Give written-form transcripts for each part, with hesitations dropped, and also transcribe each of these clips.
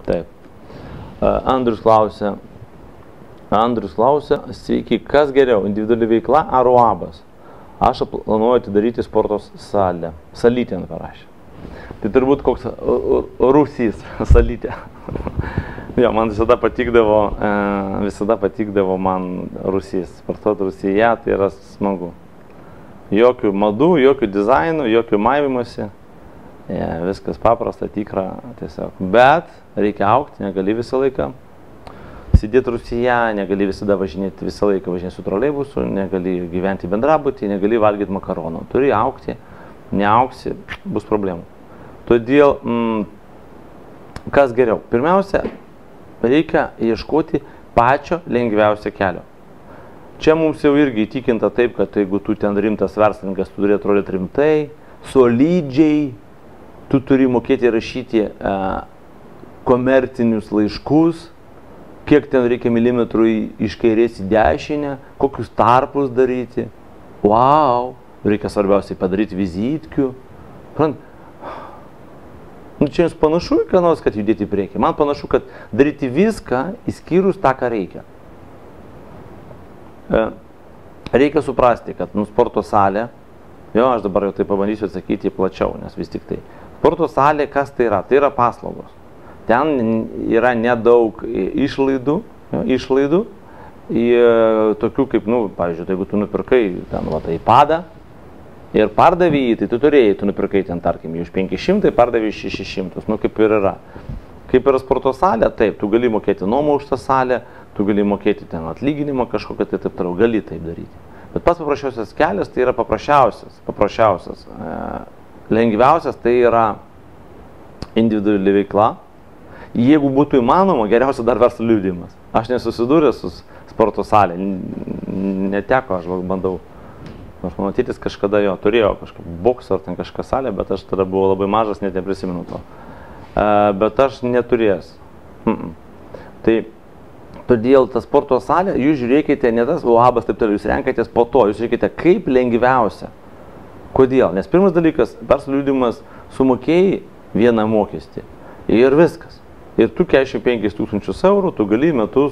Taip. Andrius klausia, sveiki, kas geriau, individuali veikla ar UABas? Aš planuoju atidaryti sporto salę. Salytę parašė. Tai turbūt koks Rusys salytė. Jo, man visada patikdavo man Rusys. Sportuoti Rusyje, tai yra smagu. Jokių madų, jokių dizainų, jokių maivimuose. Viskas paprasta, tikra, tiesiog. Bet reikia aukti, negali visą laiką sėdėti Rusyje, negali visada važinėti, visą laiką važinėti su troleibusu, negali gyventi bendrabutį, negali valgyti makaronų. Turi aukti, neauksi, bus problemų. Todėl, kas geriau? Pirmiausia, reikia ieškoti pačio lengviausio kelio. Čia mums jau irgi įtikinta taip, kad jeigu tu ten rimtas verslininkas, tu turi atrodyti rimtai, solidžiai, tu turi mokėti rašyti komercinius laiškus, kiek ten reikia milimetrų iš kairės į dešinę, kokius tarpus daryti. Wow, reikia svarbiausiai padaryti vizitkių. Čia jums panašu į ką nors, kad judėti į priekį. Man panašu, kad daryti viską, įskyrus tą, ką reikia. Reikia suprasti, kad sporto salė, jo, aš dabar jau tai pabandysiu atsakyti plačiau, nes vis tik tai. Sporto salė, kas tai yra? Tai yra paslaugos. Ten yra nedaug išlaidų, tokių kaip, pavyzdžiui, jeigu tu nupirkai ten iPadą ir pardavė jį, tai tu turėjai, tu nupirkai ten, tarkim, už 500, pardavė už 600, kaip ir yra. Kaip yra sporto salė, taip, tu gali mokėti nuomą už tą salę, tu gali mokėti ten atlyginimą kažkokią, tai taip toliau, gali taip daryti. Bet pats paprasčiausias kelias tai yra paprasčiausias. Lengviausias tai yra individuali veikla. Jeigu būtų įmanoma, geriausia dar verslo liudijimas. Aš nesusidūręs su sporto salė, neteko, aš bandau. Aš mano tėtis kažkada jo turėjo kažką boksą ar ten kažką salę, bet aš tada buvau labai mažas, net neprisimenu to. Bet aš neturėjęs. Tai todėl ta sporto salė, jūs žiūrėkite, ne tas UABas, taip toliau, jūs renkatės po to, jūs žiūrėkite kaip lengviausia. Kodėl? Nes pirmas dalykas, verslo liudijimas sumokėjai vieną mokestį ir viskas. Ir tu 45 000 eurų, tu gali metus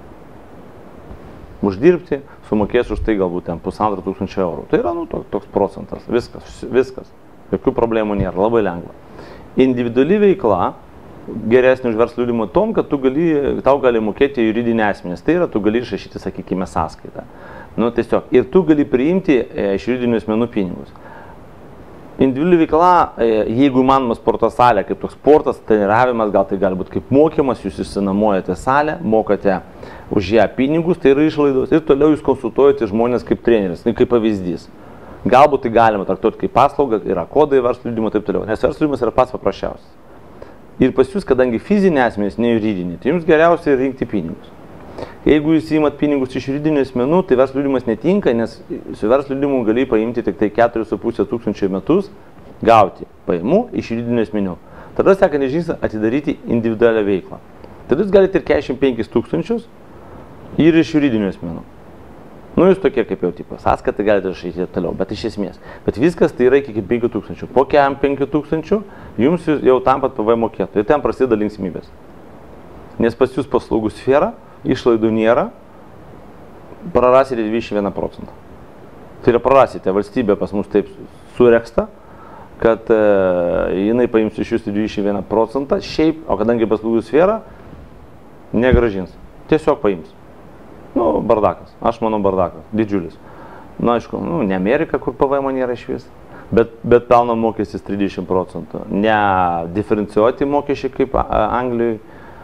uždirbti, sumokės už tai galbūt ten 1500 eurų. Tai yra toks procentas, viskas. Jokių problemų nėra, labai lengva. Individuali veikla geresnė už verslo liudijimą tom, kad tau gali mokėti juridinį asmenį. Tai yra, tu gali išrašyti, sakykime, sąskaitą. Tiesiog. Ir tu gali priimti iš juridinių asmenų pinigus. Individuali veikla, jeigu įmanoma sporto salė, kaip toks sportas, treniravimas, gal tai gali būti kaip mokymas, jūs išsinuomojate salę, mokate už ją pinigus, tai yra išlaidos, ir toliau jūs konsultuojate žmonės kaip treneris, kaip pavyzdys. Galbūt tai galima traktuoti kaip paslaugą, yra kodai verslo liudijimo ir taip toliau, nes verslo liudijimas yra pats paprasčiausias. Ir pas jūs, kadangi fiziniai asmenys, ne juridiniai, tai jums geriausia rinkti pinigus. Jeigu jūs įimat pinigus iš juridinių asmenų, tai verslo liudijimas netinka, nes su verslo liudijimu gali paimti tik tai 4,5 tūkstančių metus, gauti pajamų iš juridinių asmenų. Tada sekantis žingsnis atidaryti individualią veiklą. Tada jūs galite ir 45 000 ir iš juridinių asmenų. Jūs tokie kaip jau tipo, sąskaitą galite rašyti toliau, bet iš esmės. Bet viskas tai yra iki 5 000. Po 5 000 jums jau tampat PVM mokėtojai. Ir ten prasideda linksmybės. Nes pas jūs paslaugų sfera, išlaidų nėra, prarasite 21%. Tai yra prarasite, valstybė pas mus taip sureksta, kad jinai paims iš jūsų 21%, šiaip, o kadangi paslaugų sfera, negražins. Tiesiog paims. Bardakas. Aš manau bardakas. Didžiulis. Aišku, ne Amerika, kur PVM nėra iš vis, bet pelno mokestis 30%. Ne diferencijuoti mokesčiai kaip Anglijoje.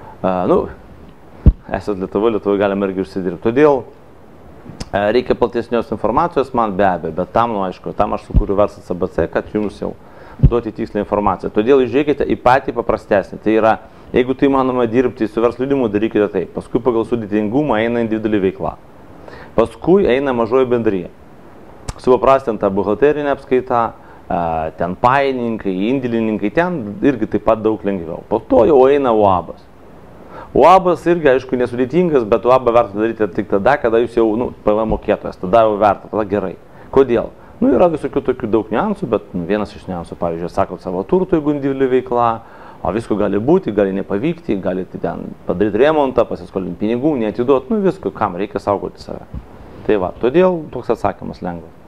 Esat Lietuvoje galime irgi užsidirbti. Todėl reikia platesnios informacijos man be abejo, bet tam, aišku, tam aš sukūriu verslas ABC, kad jums jau duoti tikslę informaciją. Todėl žiūrėkite į patį paprastesnį. Tai yra, jeigu tai manoma dirbti su verslo liudijimu, darykite taip. Paskui pagal sudėtingumą eina individuali veikla. Paskui eina mažoji bendrija. Supaprastinta buhalterinė apskaita, ten pajininkai, indėlininkai, ten irgi taip pat daug lengviau. Po to jau eina UABas. UABas irgi, aišku, nesudėtingas, bet UABą verta daryti tik tada, kada jūs jau PVM mokėtojas, tada jau verta, tada gerai. Kodėl? Yra visokių tokių daug niuansų, bet vienas iš niuansų, pavyzdžiui, sakot savo turtų, jeigu individuali veikla, O visko gali būti, gali nepavykti, gali ten padaryti remontą, pasiskolinti pinigų, neatiduoti, nu visko, kam reikia saugoti save. Tai va, todėl toks atsakymas lengvas.